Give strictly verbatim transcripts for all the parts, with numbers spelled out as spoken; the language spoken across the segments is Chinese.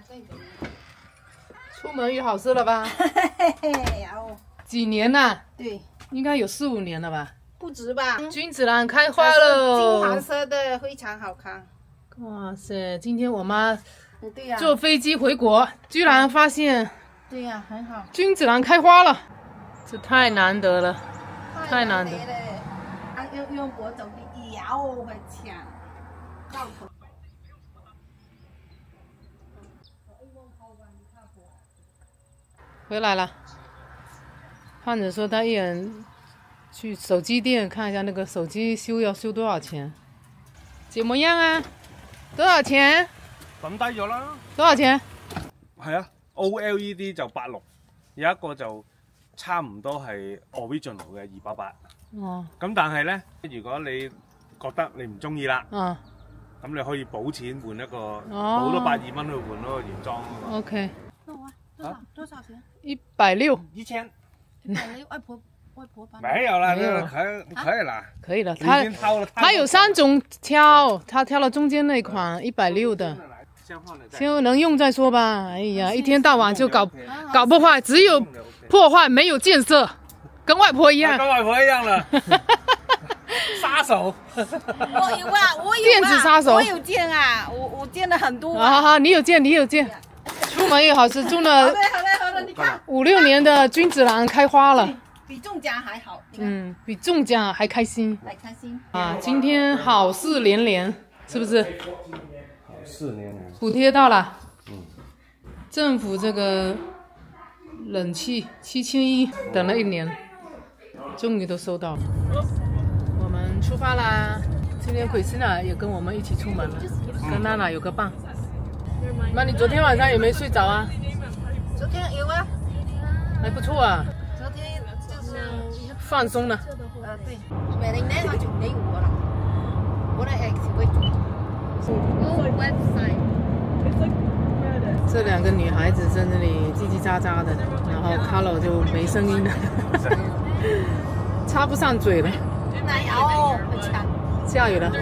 出门有好事了吧？ 哦， 几年了？ 对， 应该有四五年了吧？ 不止吧？ 君子兰开花喽！ 金黄色的，非常好看。 哇塞！今天我妈对呀， 坐飞机回国，居然发现对呀，很好。 君子兰开花了，这太难得了，太难得。 啊，用用国走的摇会抢，到头。 回来了，汉子说他一人去手机店看一下那个手机修要修多少錢，怎麼樣啊？多少錢？ 抌低咗啦。 多少錢？ 係啊 ，O L E D 就八六，有一個就差唔多係 original 嘅二百八。 哦。咁但係咧，如果你覺得你唔中意啦， 啊， 咁你可以補錢換一個，補、 哦、 多百二蚊去換嗰個原裝。 OK。 多少多少錢？ 一百六。 一千。 你外婆外婆幫。 沒有啦，那個可可以啦。 可以了，他已經掏了。 他有三種挑，他挑了中間那款一百六的。先能用再說吧。哎呀，一天到晚就搞搞破壞，只有破壞沒有建設，跟外婆一樣。 跟外婆一樣了。殺手。 我有啊，我有電子殺手。 我有見啊，我我見了很多。 好好，你有見，你有見。出門有好事，種了好嘞好嘞好嘞，你看五六年的君子蘭開花了， 比中獎還好。 嗯，比中獎還開心。 還開心啊！今天好事連連，是不是？ 好事連連。 補貼到了。 嗯。 政府這個冷氣七千一，等了一年，終於都收到了。我們出發啦！今天奎斯娜也跟我們一起出門了，跟娜娜有個伴。媽，你昨天晚上有沒有睡着啊？ 昨天有啊， 還不錯啊。 昨天就是放鬆了。 呃，對，明年呢我就沒有我了，我的 X 會做。 這兩個女孩子在那裡嘰嘰喳喳的，然後 Carlo 就沒聲音了，插不上嘴了。 哪有？ 下雨了。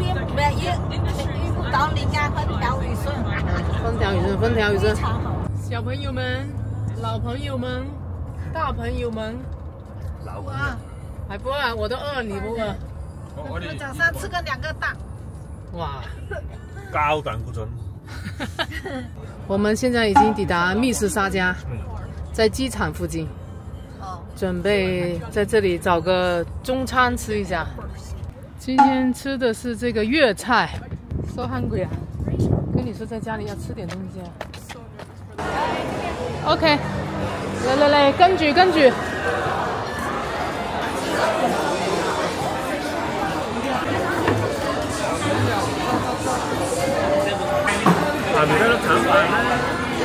到你家分條雨順， 分條雨順，分條雨順。小朋友們、老朋友們、大朋友們， 老啊， 還不餓？我都餓，你不餓？ 我哋早上吃個兩個蛋。 哇， 高膽固醇。 我們現在已經抵達密室沙家，在機場附近，準備在這裡找個中餐吃一下。今天吃的是這個粵菜。So hungry 啊！跟你說在家裡要吃點東西啊。OK， 來來來，跟住跟住。 啊，你在那談飯呢？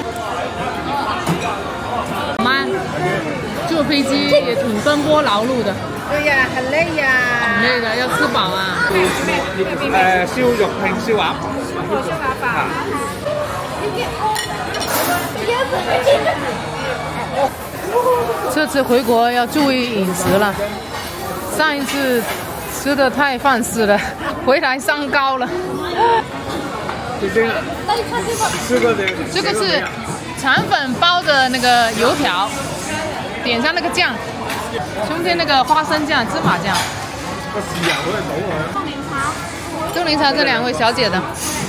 媽，坐飛機也挺奔波勞碌的。 對呀，很累呀。 很累的，要吃飽啊。 誒，燒肉拼燒鴨。 燒鴨飯。 這次回國要注意飲食了，上一次吃得太放肆了，回來傷高了。 這個這個這個是腸粉包的那個油條，點上那個醬，中間那個花生醬、芝麻醬。 個豉油嗰度倒落去。 凍檸茶，凍檸茶，這兩位小姐的。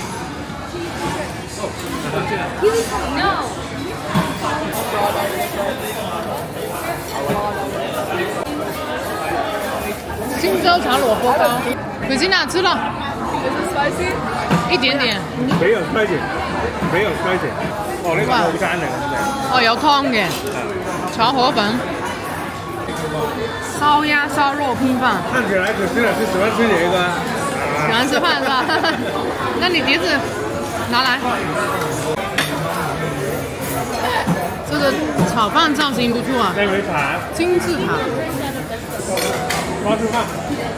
青州炒蘿蔔糕，北京哪吃了？一點點。 沒有spicy，沒有spicy。哦，呢個套餐嚟嘅。 哦，有湯嘅。炒河粉。燒鴨、燒肉拼飯。 看起來可是是喜歡吃這個。 喜歡吃飯是吧？那你碟子拿來。這個炒飯造型不錯啊。 這回茶。 金字塔。 花枝飯。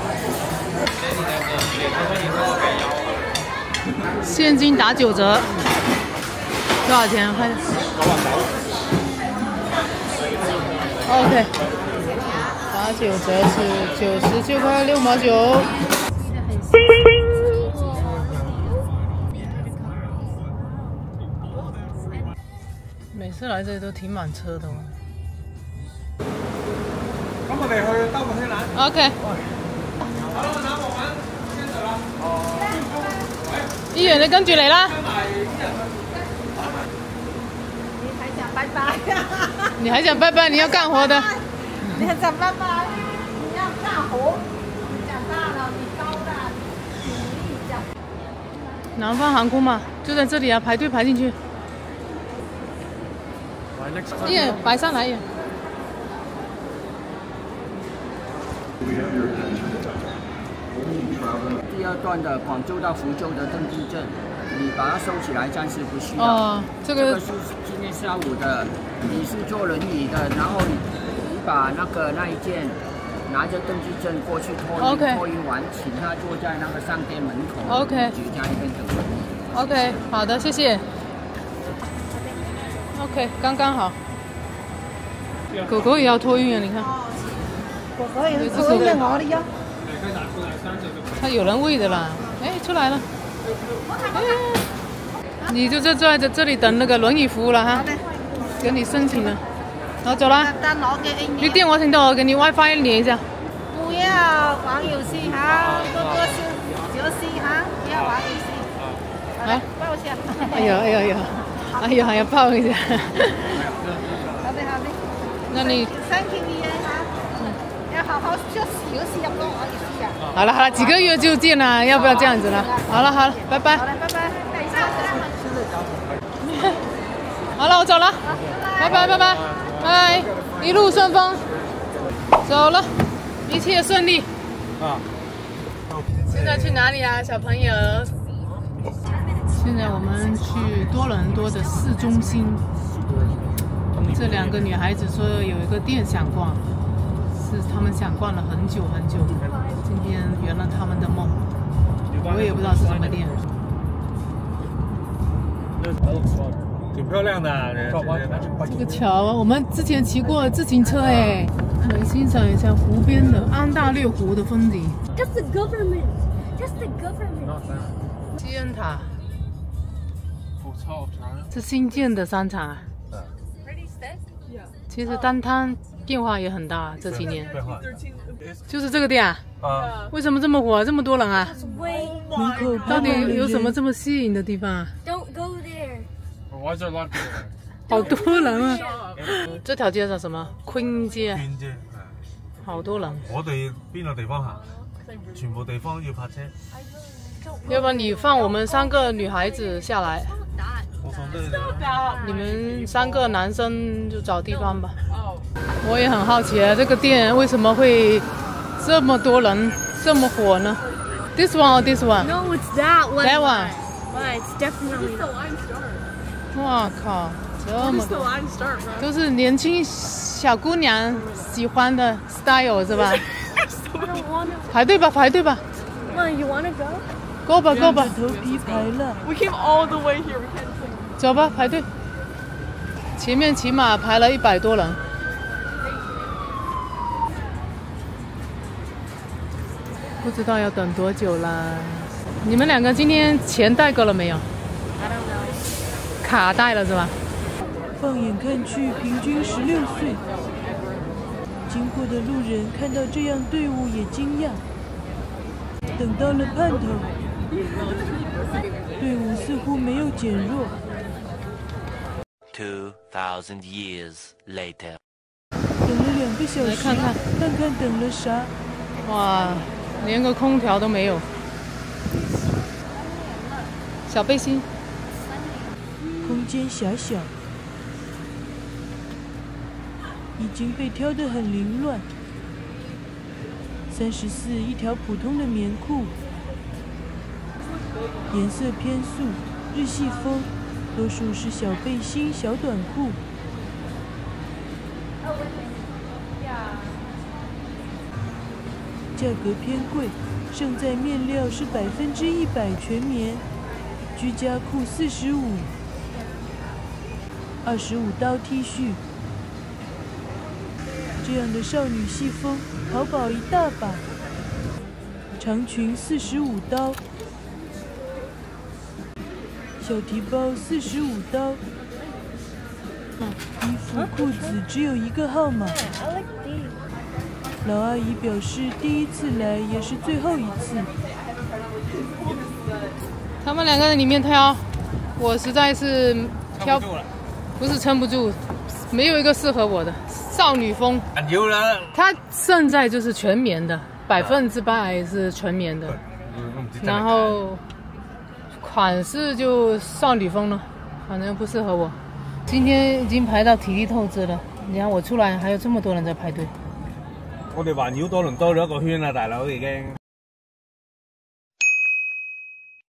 現金打九折。多少錢？快點。OK。打九折是九十九塊六毛九。 每次来这里都停满车的哦。 咁我哋去兜個圈啦。 OK。 好啦，那我們先走啦。哦。 醫院你跟住嚟啦。 你還想拜拜？ 你還想拜拜？你要幹活的。 你還想拜拜？你要幹活？你長大了，你高大，你努力一下。 南方航空嘛，就在這裡啊，排隊排進去。醫院擺上來一點。 第二段的廣州到福州的登機證，你把它收起來，暫時不需要。 哦，這個。 這個是今天下午的，你是坐輪椅的，然後你把那個那一件拿着登機證過去托運， OK 托運完，請他坐在那個商店門口 OK 舉家一邊等。 OK， 好的，謝謝。OK， 剛剛好。狗狗也要托運啊，你看。 狗狗也是托運我的呀。 它有人餵的啦，哎，出來了。哎，你就在坐在這裡等那個輪椅服務了哈。給你申請了。好，走啦。你電話聽到我給你 WiFi 連一下。 不要玩遊戲哈，多多休休息哈，不要玩遊戲。好，抱一下。 哎呀哎呀哎呀，哎呀哎呀，抱一下。 好的好的。 那你三天一夜哈，要好好休息休息，要不玩遊戲啊。 好了好了，幾個月就見了，要不要這樣子了？好了好了，拜拜。 好了，拜拜。等一下， 好了，我走了，拜拜拜拜拜，一路順風，走了，一切順利。啊。現在去哪裡啊，小朋友？現在我們去多倫多的市中心。這兩個女孩子說有一個店想逛，是她們想逛了很久很久，今天圓了他們的夢。我也不知道是什麼店。 挺漂亮的、啊， 這個橋啊，我們之前騎過自行車哎，來欣賞一下湖邊的安大略湖的風景。 That's the government. That's the government. 基恩塔。是新建的商場啊。其實單灘變化也很大，這幾年。就是這個店啊。啊。為什麼這麼火？這麼多人啊？門口到底有什麼這麼吸引的地方啊 Don't go there. Why is there a lot of people there? 好多人啊！這條街叫什麼？Queen街。 Queen街係。 好多人。 我哋邊個地方行？全部地方要泊車。 要不然你放我們三個女孩子下來。 我放對你。 你們三個男生就找地方吧。我也很好奇啊，這個店為什麼會這麼多人，這麼火呢 ？This one or this one? No, it's that one. That one. But it's definitely not. 哇靠，這麼多，都是年輕小姑娘喜歡的 style 是吧？排隊吧，排隊吧。 Mom, you wanna go? Go 吧，Go 吧。 We came all the way here. We can't sleep. 走吧，排隊。前面起碼排了一百多人。不知道要等多久啦。你們兩個今天錢帶夠了沒有？卡帶了是吧？ 放眼看去，平均十六歲。經過的路人看到這樣隊伍也驚訝。等到了盼頭，隊伍似乎沒有減弱。 Two thousand years later。 等了兩個小時， 看看看看等了啥？ 哇，連個空調都沒有。小背心。 空間狹小，已經被挑得很凌亂。三十四一條普通的棉褲，顏色偏素，日系風，多數是小背心、小短褲。價格偏貴，勝在面料是百分之一百全棉，居家褲四十五。二十五刀 T 恤，這樣的少女系風，淘寶一大把。長裙四十五刀，小提包四十五刀， 衣服、裤子只有一个号码。老阿姨表示，第一次来也是最后一次。 他们两个在里面挑，我实在是挑， 不, 不是撑不住，没有一个适合我的。少女风， 有了。 它现在就是全棉的，百分之百是全棉的。然后款式就少女风了，反正不适合我。今天已经排到体力透支了，你看我出来还有这么多人在排队。 我哋環繞多倫多咗一個圈啦，大佬已經。